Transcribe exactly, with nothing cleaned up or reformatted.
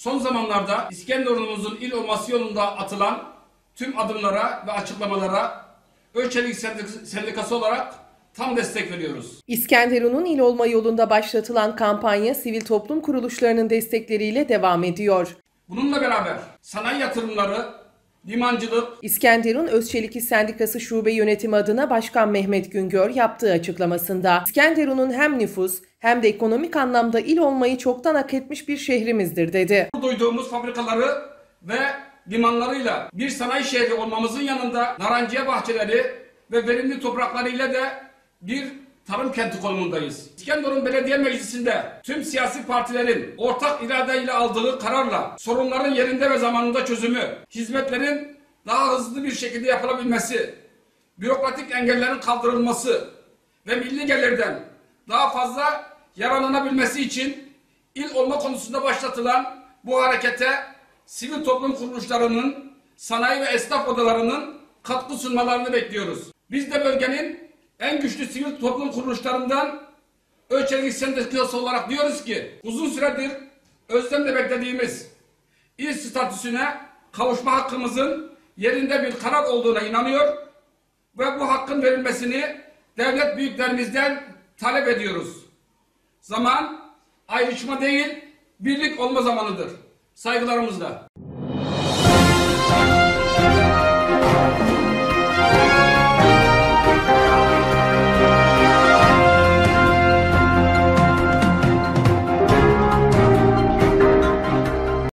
Son zamanlarda İskenderun'umuzun il olması yolunda atılan tüm adımlara ve açıklamalara Özçelik Sendikası olarak tam destek veriyoruz. İskenderun'un il olma yolunda başlatılan kampanya sivil toplum kuruluşlarının destekleriyle devam ediyor. Bununla beraber sanayi yatırımları, limancılık... İskenderun Özçelik İş Sendikası Şube Yönetimi adına Başkan Mehmet Güngör yaptığı açıklamasında İskenderun'un hem nüfus hem de ekonomik anlamda il olmayı çoktan hak etmiş bir şehrimizdir dedi. Duyduğumuz fabrikaları ve limanlarıyla bir sanayi şehri olmamızın yanında naranciye bahçeleri ve verimli topraklarıyla da bir tarım kenti konumundayız. İskenderun Belediye Meclisi'nde tüm siyasi partilerin ortak iradeyle aldığı kararla sorunların yerinde ve zamanında çözümü, hizmetlerin daha hızlı bir şekilde yapılabilmesi, bürokratik engellerin kaldırılması ve milli gelirden daha fazla yararlanabilmesi için il olma konusunda başlatılan bu harekete sivil toplum kuruluşlarının, sanayi ve esnaf odalarının katkı sunmalarını bekliyoruz. Biz de bölgenin en güçlü sivil toplum kuruluşlarından Özçelik Sendikası olarak diyoruz ki uzun süredir özlemle beklediğimiz il statüsüne kavuşma hakkımızın yerinde bir karar olduğuna inanıyor ve bu hakkın verilmesini devlet büyüklerimizden talep ediyoruz. Zaman ayrışma değil, birlik olma zamanıdır. Saygılarımızla.